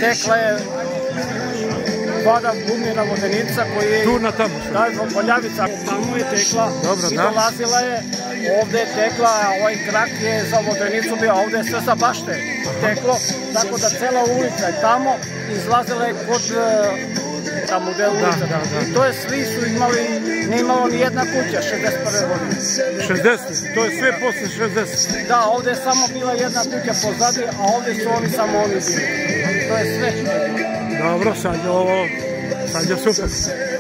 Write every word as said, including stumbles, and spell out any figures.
tekla je voda Glumina vodenica koji je... Tu na tamo što? Da, Poljavica, tamo je tekla i dolazila je, ovde je tekla, a ovaj krak je za vodenicu bio, a ovde je sve sa bašte teklo, tako da cela ulica je tamo, izlazila je kod tamo gde je ulica. I to je, svi su imali, nije imalo ni jedna kuća, šezdeset prve godine. šezdeset? To je sve posle šezdeset? Da, ovde je samo bila jedna kuća pozadi, a ovde su oni samo oni bili. To je sve. Dobro, sad je ovo, sad je super.